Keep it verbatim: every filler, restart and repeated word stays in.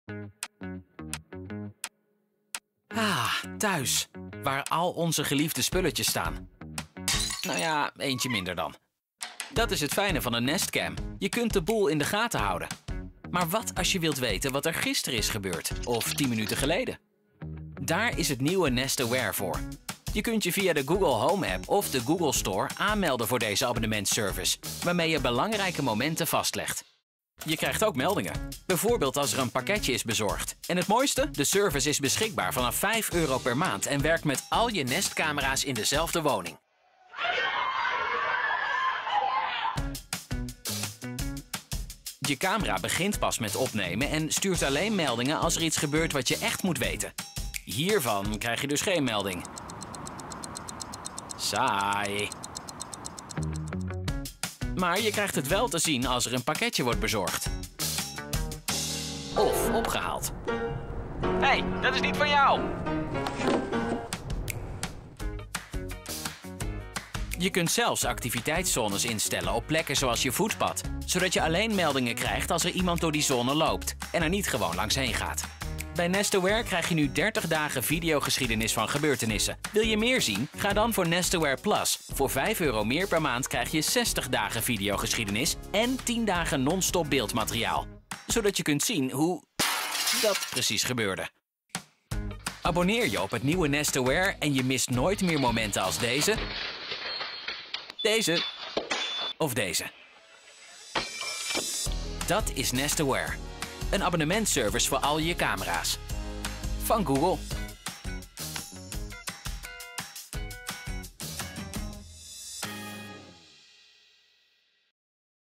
Ah, thuis. Waar al onze geliefde spulletjes staan. Nou ja, eentje minder dan. Dat is het fijne van een Nestcam. Je kunt de boel in de gaten houden. Maar wat als je wilt weten wat er gisteren is gebeurd? Of tien minuten geleden? Daar is het nieuwe Nest Aware voor. Je kunt je via de Google Home App of de Google Store aanmelden voor deze abonnementsservice, waarmee je belangrijke momenten vastlegt. Je krijgt ook meldingen. Bijvoorbeeld als er een pakketje is bezorgd. En het mooiste? De service is beschikbaar vanaf vijf euro per maand en werkt met al je Nest-camera's in dezelfde woning. Je camera begint pas met opnemen en stuurt alleen meldingen als er iets gebeurt wat je echt moet weten. Hiervan krijg je dus geen melding. Saai. Maar je krijgt het wel te zien als er een pakketje wordt bezorgd. Of opgehaald. Hé, hey, dat is niet van jou! Je kunt zelfs activiteitszones instellen op plekken zoals je voetpad, zodat je alleen meldingen krijgt als er iemand door die zone loopt en er niet gewoon langs heen gaat. Bij Nest Aware krijg je nu dertig dagen videogeschiedenis van gebeurtenissen. Wil je meer zien? Ga dan voor Nest Aware Plus. Voor vijf euro meer per maand krijg je zestig dagen videogeschiedenis en tien dagen non-stop beeldmateriaal. Zodat je kunt zien hoe dat precies gebeurde. Abonneer je op het nieuwe Nest Aware en je mist nooit meer momenten als deze, deze of deze. Dat is Nest Aware. Een abonnementservice voor al je camera's. Van Google.